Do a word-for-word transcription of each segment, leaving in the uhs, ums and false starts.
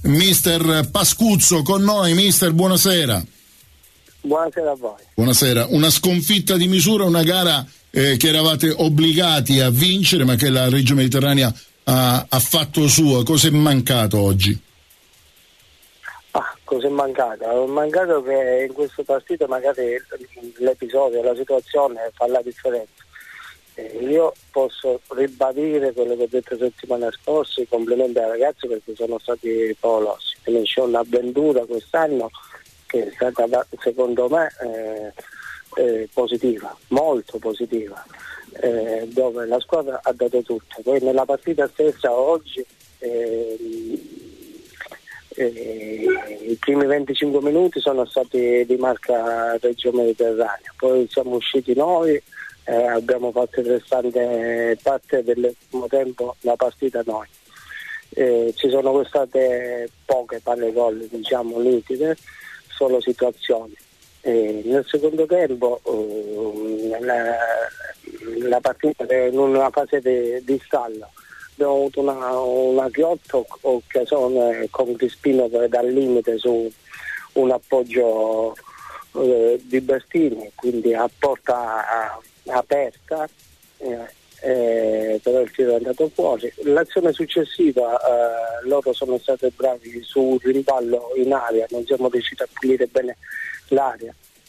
mister Pascuzzo con noi. Mister, buonasera. Buonasera a voi. Buonasera. Una sconfitta di misura, una gara eh, che eravate obbligati a vincere, ma che la Reggio Mediterranea ha, ha fatto sua. Cosa è mancato oggi? Ah, cosa è mancato? È mancato che in questa partita magari l'episodio, la situazione fa la differenza. Eh, io posso ribadire quello che ho detto la settimana scorsa, i complimenti ai ragazzi perché sono stati favolosi. C'è un'avventura quest'anno che è stata secondo me eh, eh, positiva, molto positiva, eh, dove la squadra ha dato tutto. Poi nella partita stessa oggi eh, eh, i primi venticinque minuti sono stati di marca Reggio Mediterranea, poi siamo usciti noi. Eh, abbiamo fatto il restante parte del primo tempo la partita noi. Eh, ci sono state poche palle gol, diciamo nitide, solo situazioni. Eh, nel secondo tempo eh, nella, la partita in una fase di, di stallo abbiamo avuto una, una ghiotta occasione con Crispino dal limite su un appoggio eh, di Bertini, quindi a porta aperta, eh, eh, però il tiro è andato fuori. L'azione successiva eh, loro sono stati bravi sul rimballo in aria, non siamo riusciti a pulire bene l'aria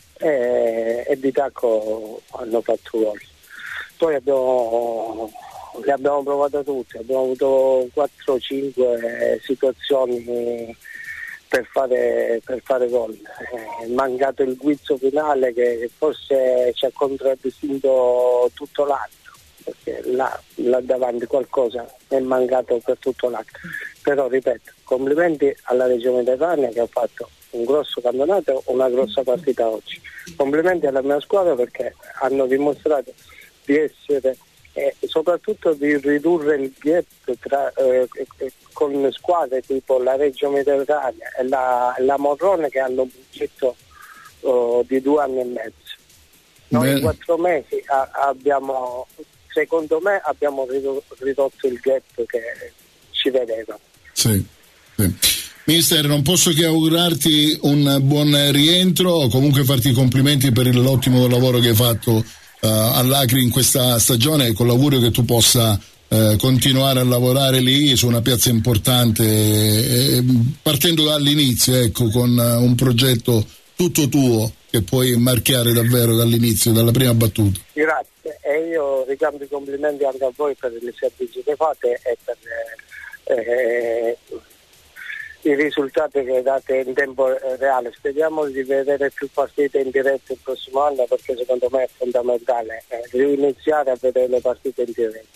eh, e di tacco hanno fatto gol. Poi abbiamo, le abbiamo provate tutte, abbiamo avuto quattro cinque situazioni per fare per fare gol. È mancato il guizzo finale che forse ci ha contraddistinto tutto l'anno, perché là, là davanti qualcosa è mancato per tutto l'anno. Però ripeto, complimenti alla Reggio Mediterranea che ha fatto un grosso campionato, una grossa partita oggi. Complimenti alla mia squadra perché hanno dimostrato di essere e soprattutto di ridurre il gap tra, eh, con squadre tipo la Reggio Mediterranea e la, la Morrone che hanno un budgetto uh, di due anni e mezzo. Noi in quattro mesi a, abbiamo, secondo me, abbiamo ridotto il gap che ci vedeva. Sì, sì. Mister, non posso che augurarti un buon rientro o comunque farti i complimenti per l'ottimo lavoro che hai fatto Uh, all'Acri in questa stagione, con l'augurio che tu possa uh, continuare a lavorare lì su una piazza importante, eh, partendo dall'inizio, ecco, con uh, un progetto tutto tuo che puoi marchiare davvero dall'inizio, dalla prima battuta. Grazie, e io ricambio i complimenti anche a voi per il servizio che fate e per eh, eh, i risultati che date in tempo reale. Speriamo di vedere più partite in diretta il prossimo anno perché secondo me è fondamentale eh, riniziare a vedere le partite in diretta.